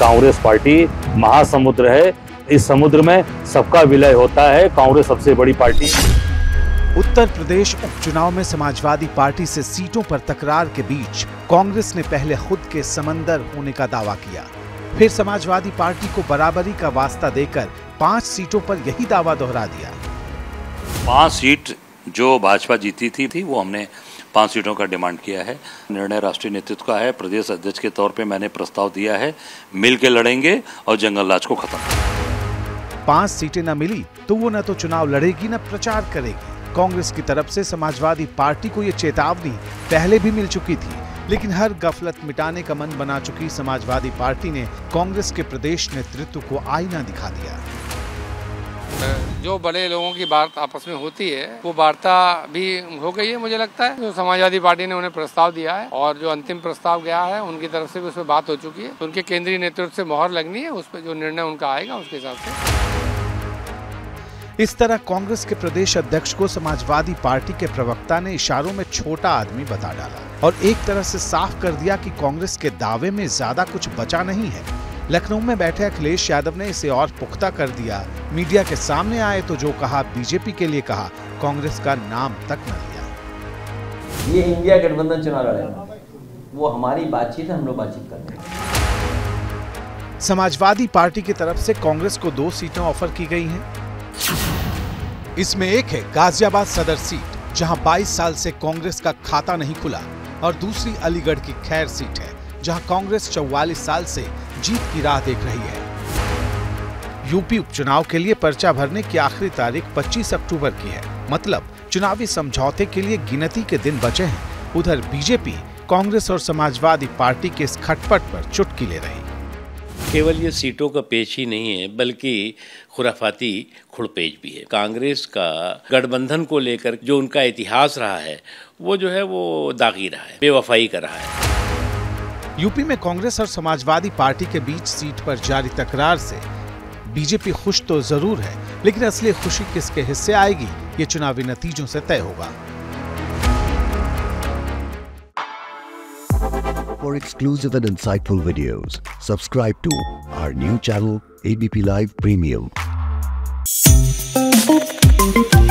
Congress party महासमुद्र है, इस समुद्र में सबका विलय होता है। कांग्रेस सबसे बड़ी पार्टी। उत्तर प्रदेश उपचुनाव में समाजवादी पार्टी से सीटों पर तकरार के बीच कांग्रेस ने पहले खुद के समंदर होने का दावा किया, फिर समाजवादी पार्टी को बराबरी का वास्ता देकर 5 सीटों पर यही दावा दोहरा दिया। 5 सीट जो भाजपा जीती थी वो हमने 5 सीटों का डिमांड किया है। निर्णय राष्ट्रीय नेतृत्व का है। प्रदेश अध्यक्ष के तौर पे मैंने प्रस्ताव दिया है, मिल के लड़ेंगे और जंगल राज को खत्म। 5 सीटें न मिली तो वो न तो चुनाव लड़ेगी न प्रचार करेगी। कांग्रेस की तरफ से समाजवादी पार्टी को ये चेतावनी पहले भी मिल चुकी थी, लेकिन हर गफलत मिटाने का मन बना चुकी समाजवादी पार्टी ने कांग्रेस के प्रदेश नेतृत्व को आईना दिखा दिया। जो बड़े लोगों की बात आपस में होती है वो वार्ता भी हो गई है। मुझे लगता है जो समाजवादी पार्टी ने उन्हें प्रस्ताव दिया है और जो अंतिम प्रस्ताव गया है उनकी तरफ से भी उस पर बात हो चुकी है। तो उनके केंद्रीय नेतृत्व से मोहर लगनी है, उस पर जो निर्णय उनका आएगा उसके हिसाब से। इस तरह कांग्रेस के प्रदेश अध्यक्ष को समाजवादी पार्टी के प्रवक्ता ने इशारों में छोटा आदमी बता डाला और एक तरह से साफ कर दिया कि कांग्रेस के दावे में ज्यादा कुछ बचा नहीं है। लखनऊ में बैठे अखिलेश यादव ने इसे और पुख्ता कर दिया। मीडिया के सामने आए तो जो कहा बीजेपी के लिए कहा, कांग्रेस का नाम तक न लिया। ये इंडिया गठबंधन चुनाव लड़ेगा, वो हमारी बातचीत है, हम लोग बातचीत कर रहे हैं। समाजवादी पार्टी की तरफ से कांग्रेस को 2 सीटें ऑफर की गई हैं। इसमें एक है गाजियाबाद सदर सीट, जहां 22 साल से कांग्रेस का खाता नहीं खुला, और दूसरी अलीगढ़ की खैर सीट है, जहां कांग्रेस 44 साल से जीत की राह देख रही है। यूपी उपचुनाव के लिए पर्चा भरने की आखिरी तारीख 25 अक्टूबर की है, मतलब चुनावी समझौते के लिए गिनती के दिन बचे हैं। उधर बीजेपी कांग्रेस और समाजवादी पार्टी के इस खटपट पर चुटकी ले रही। केवल ये सीटों का पेच ही नहीं है, बल्कि खुराफाती खुड़पेच भी है। कांग्रेस का गठबंधन को लेकर जो उनका इतिहास रहा है वो जो है वो दागी रहा है, बेवफाई कर रहा है। यूपी में कांग्रेस और समाजवादी पार्टी के बीच सीट पर जारी तकरार से बीजेपी खुश तो जरूर है, लेकिन असली खुशी किसके हिस्से आएगी ये चुनावी नतीजों से तय होगा। For exclusive and insightful videos, subscribe to our new channel ABP Live Premium.